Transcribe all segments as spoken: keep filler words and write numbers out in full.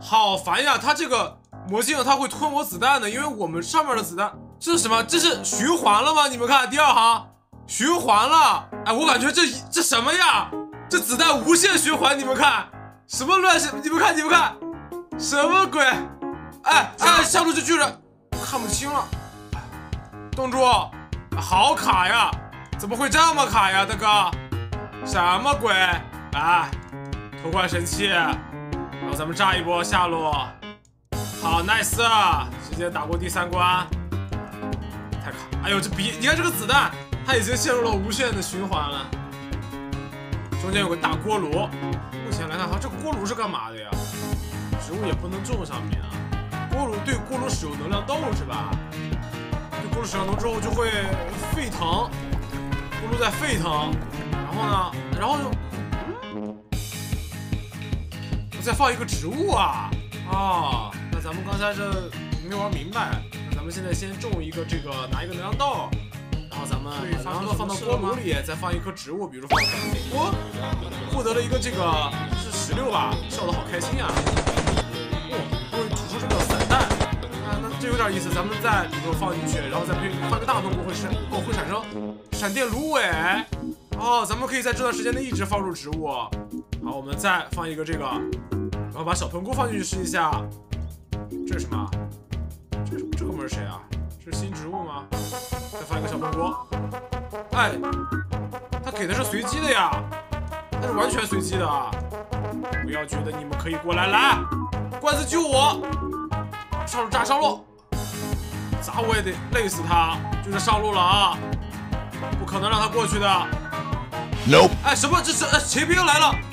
好烦呀！他这个魔镜它会吞我子弹的，因为我们上面的子弹这是什么？这是循环了吗？你们看第二行循环了。哎，我感觉这这什么呀？这子弹无限循环，你们看什么乱世？你们看你们看什么鬼？哎哎，下路这巨人看不清了。洞主，好卡呀！怎么会这么卡呀，大哥？什么鬼？哎，偷换神器，然后咱们炸一波下路。好 ，nice， 直接打过第三关。太卡！哎呦，这比你看这个子弹，它已经陷入了无限的循环了。中间有个大锅炉，目前来看，哈，这个锅炉是干嘛的呀？植物也不能种上面啊。锅炉对锅炉使用能量豆是吧？对锅炉使用能之后就会沸腾，锅炉在沸腾，然后呢，然后就。再放一个植物啊啊！那咱们刚才这没玩明白，那咱们现在先种一个这个，拿一个能量豆，然后咱们把能量豆放到锅炉里，再放一颗植物，比如放美锅，获得了一个这个是石榴吧，笑得好开心啊！哦，终于吐出这个散弹，啊，那这有点意思，咱们再比如说放进去，然后再配放个大动物会产会产生闪电芦苇，哦，咱们可以在这段时间内一直放入植物。好，我们再放一个这个。然后把小喷菇放进去试一下，这是什么？这这哥们是谁啊？这是新植物吗？再放一个小喷菇。哎，他给的是随机的呀，他是完全随机的啊！不要觉得你们可以过来，来，罐子救我！上路炸上路，咋我也得累死他！就是上路了啊，不可能让他过去的。 No。 哎，什么？这是骑兵来了！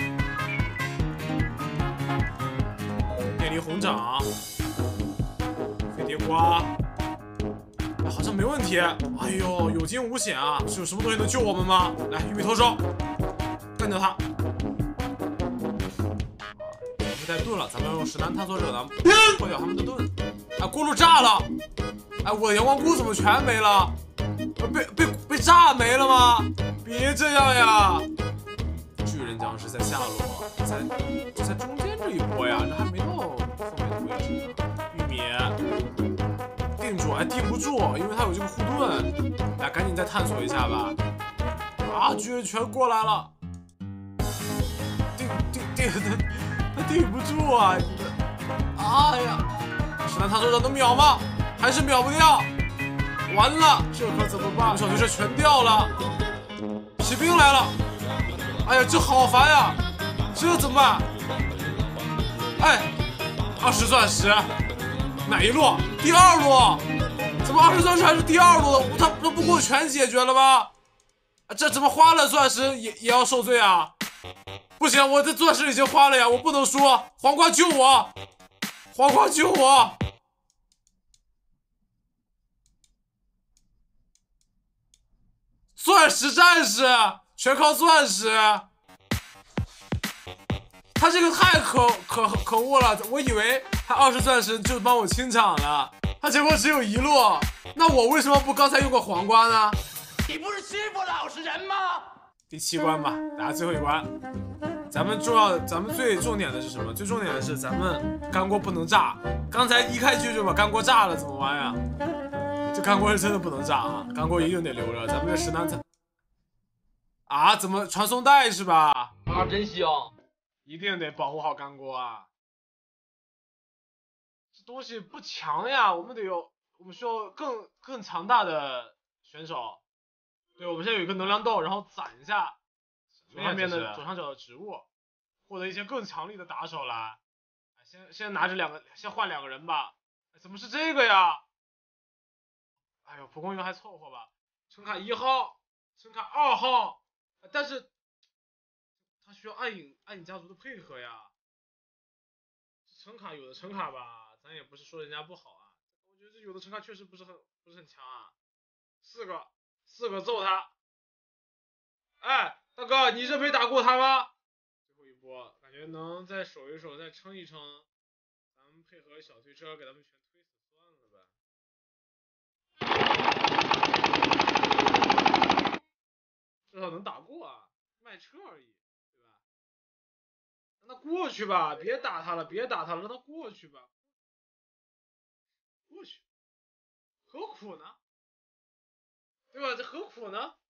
红掌，飞碟瓜，哎，好像没问题。哎呦，有惊无险啊！是有什么东西能救我们吗？来，玉米投手，干掉他！不带盾了，咱们用石楠探索者呢，破掉他们的盾。哎，锅炉炸了！哎，我的阳光菇怎么全没了？被被被炸没了吗？别这样呀！巨人僵尸在下路，在就在中间这一波呀，这还没到后面的位置呢。玉米定住，哎，定不住，因为它有这个护盾。来，赶紧再探索一下吧。啊，巨人全过来了，定定定，他定不住啊！哎呀，石楠探索者能秒吗？还是秒不掉？完了，这可怎么办？小推车全掉了，骑兵来了。哎呀，这好烦呀！这怎么办？哎，二十钻石，哪一路？第二路？怎么二十钻石还是第二路的？他他不给我全解决了吗？这怎么花了钻石也也要受罪啊？不行，我的钻石已经花了呀，我不能输！黄瓜救我！黄瓜救我！钻石战士，全靠钻石。他这个太可可可恶了，我以为他二十钻石就帮我清场了，他结果只有一路。那我为什么不刚才用个黄瓜呢？ 你不是欺负老实人吗？ 第七关吧，打最后一关。咱们重要，咱们最重点的是什么？最重点的是咱们干锅不能炸。刚才一开局就把干锅炸了，怎么玩呀？这干锅是真的不能炸啊！干锅一定得留着。咱们这石楠才啊，怎么传送带是吧？ 啊，真香！ 一定得保护好干锅啊！这东西不强呀，我们得有，我们需要更更强大的选手。对，我们现在有一个能量豆，然后攒一下左上面的左上角的植物，获得一些更强力的打手来。先先拿着两个，先换两个人吧。怎么是这个呀？哎呦，蒲公英还凑合吧。陈卡一号，陈卡二号，但是他需要暗影暗影家族的配合呀。陈卡有的陈卡吧，咱也不是说人家不好啊，我觉得这有的陈卡确实不是很不是很强啊。四个四个揍他。哎，大哥，你这没打过他吗？最后一波，感觉能再守一守，再撑一撑，咱们配合小推车给他们全推死算了吧。至少能打过啊，卖车而已，对吧？ 那过去吧，别打他了，别打他了，让他过去吧。过去，何苦呢？对吧？这何苦呢？